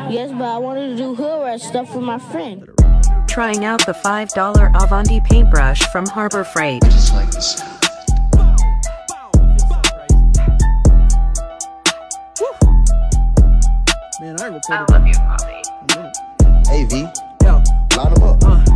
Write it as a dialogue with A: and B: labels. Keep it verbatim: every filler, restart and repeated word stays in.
A: Yes, but I wanted to do hood rat stuff with my friend.
B: Trying out the five dollar Avanti paintbrush from Harbor Freight.
C: I just like the sound.
D: Man, I recorded.
E: I love you, Bobby.
C: Hey V,
D: Yeah.
C: line them up.
D: Uh.